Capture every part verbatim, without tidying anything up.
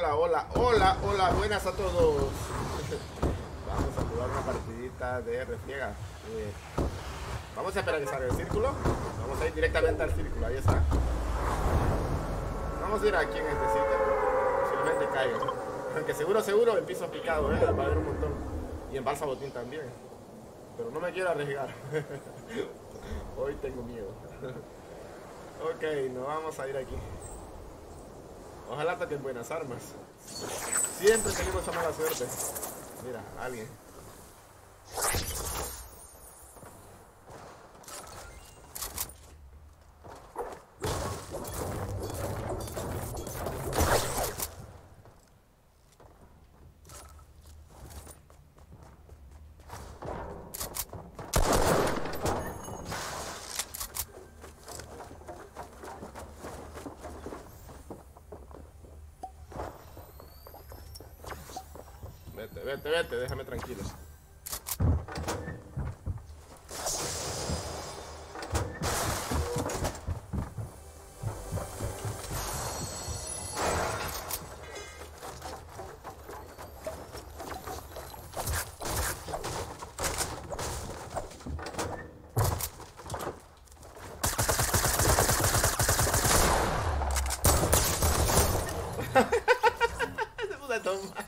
hola, hola, hola, hola, buenas a todos. Vamos a jugar una partidita de refriega. Eh, vamos a esperar que salga el círculo. Vamos a ir directamente al círculo, ahí está. Vamos a ir aquí en este sitio. Posiblemente caiga. Aunque seguro, seguro en piso picado, ¿eh? Va a haber un montón. Y en balsa botín también. Pero no me quiero arriesgar. Hoy tengo miedo. Ok, nos vamos a ir aquí. Ojalá toquen buenas armas. Siempre tenemos esa mala suerte. Mira, alguien. Vete, vete, vete, déjame tranquilo. Se puso a tomar.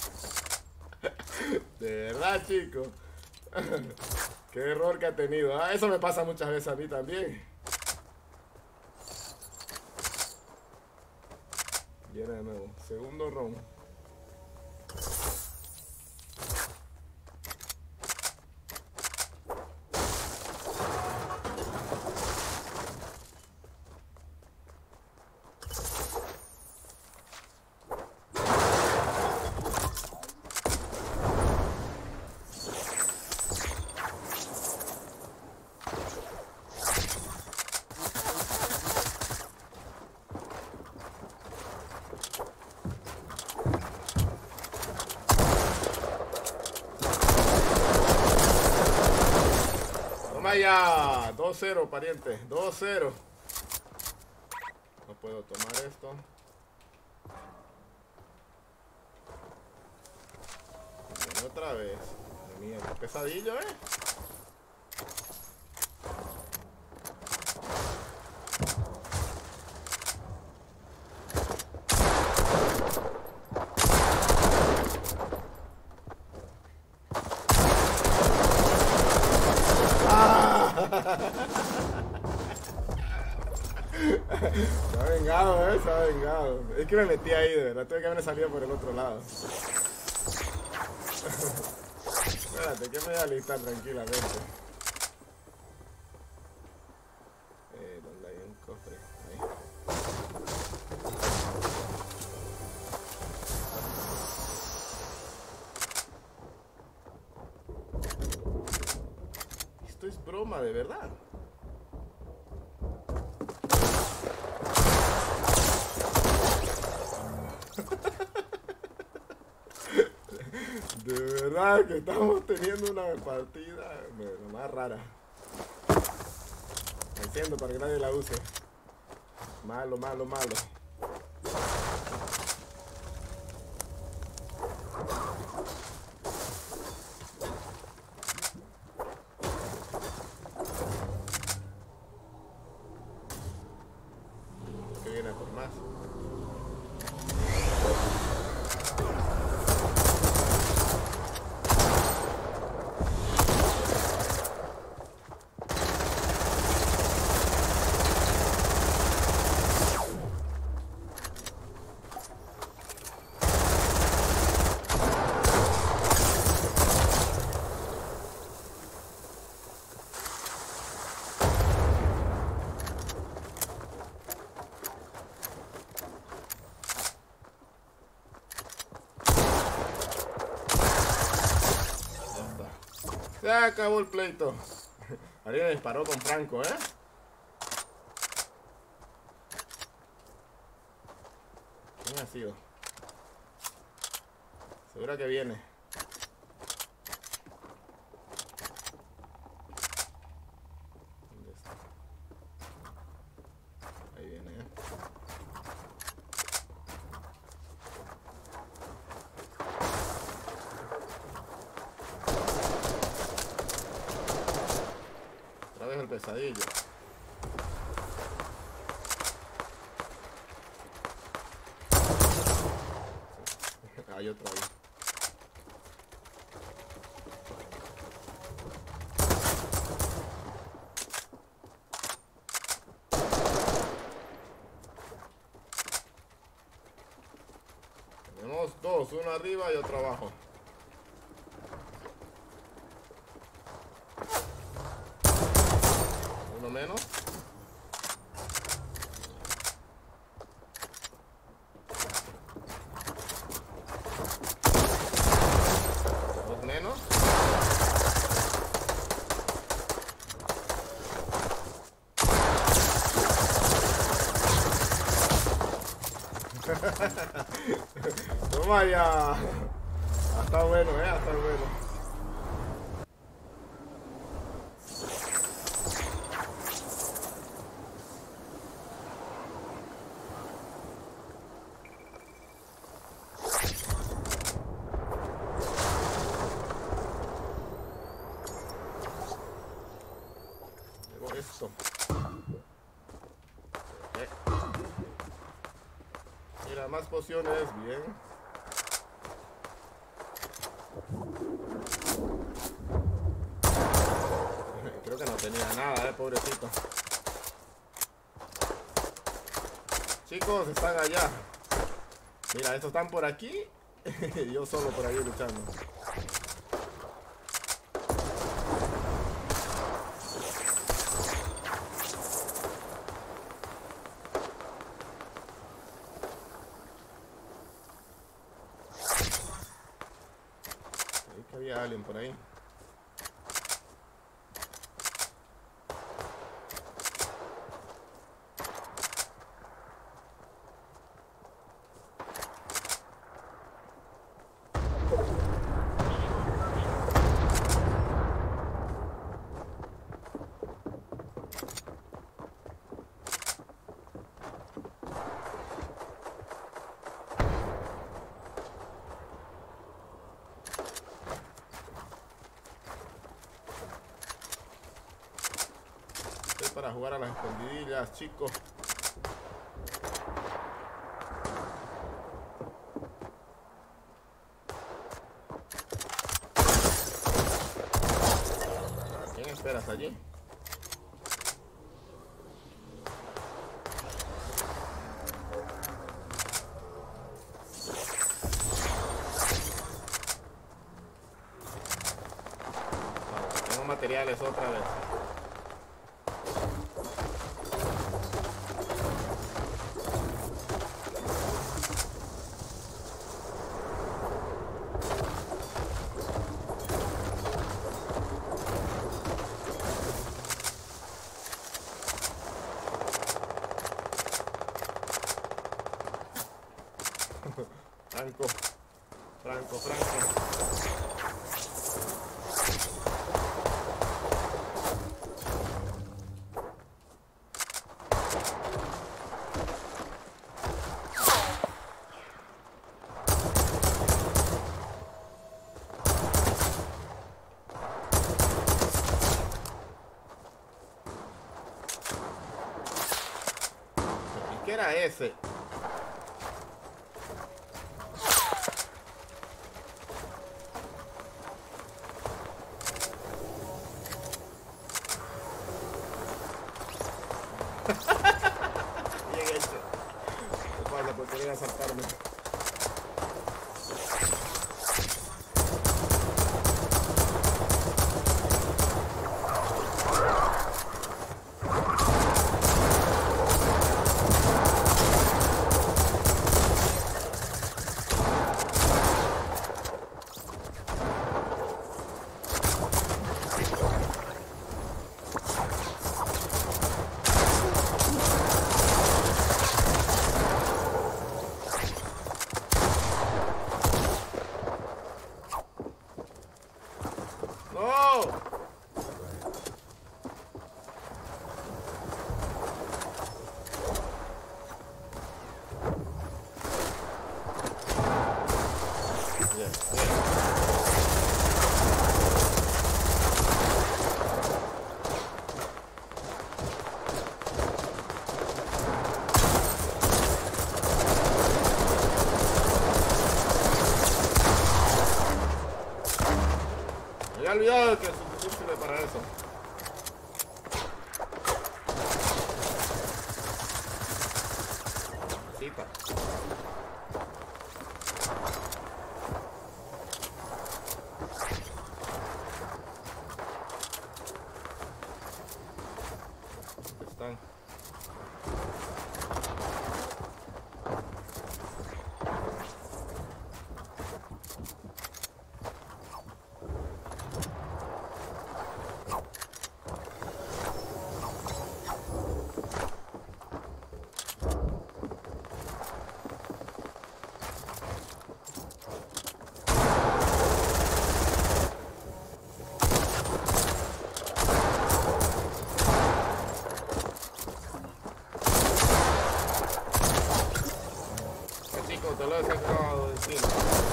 De verdad, chico. Qué error que ha tenido. Ah, eso me pasa muchas veces a mí también. Viene de nuevo. Segundo round. Toma ya. dos cero, pariente. dos cero. No puedo tomar esto. Viene otra vez. Madre mía, qué pesadillo, eh. Se ha vengado, eh, se ha vengado. Es que me metí ahí, de verdad. Tuve que haber salido por el otro lado. Espérate, que me voy a alistar tranquilamente. Eh, ¿dónde hay un cofre? Ahí. Esto es broma, de verdad. De verdad que estamos teniendo una partida bueno, más rara. La enciendo para que nadie la use. Malo, malo, malo. Que viene por más. Se acabó el pleito. Alguien disparó con Franco, ¿eh? ¿Quién ha sido? Seguro que viene. ¿Dónde está? Ahí viene, ¿eh? pesadilla. Hay otro ahí. Tenemos dos, uno arriba y otro abajo. Uno menos. Dos menos. Toma ya. Está bueno, eh, está bueno. Llevo esto. Eh. Mira, más pociones, bien. Creo que no tenía nada, eh, pobrecito. Chicos, están allá. Mira, estos están por aquí. Yo solo por ahí luchando. Creí que había alguien por ahí. Para jugar a las escondidillas, chicos. ¿A quién esperas allí? Vale, tengo materiales otra vez. Franco, Franco, Franco. ¿Y qué era ese? Bien hecho. ¿Qué pasa? Porque quería asaltarme. ¡No! Bien, bien. había olvidado que el subfusil sirve para eso. Cita. Están. Te lo he sacado de encima.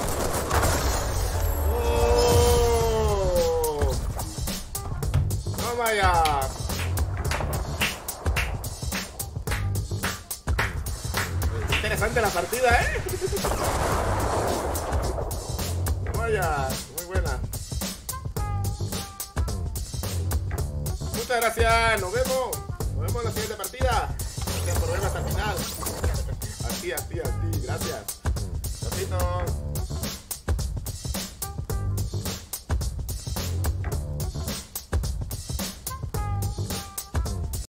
¡Oh! ¡Toma ya! Interesante la partida, ¿eh? Toma ya, muy buena. Muchas gracias, nos vemos. Nos vemos en la siguiente partida. Gracias por verme hasta el final. A ti, a ti, a ti, gracias. Besitos.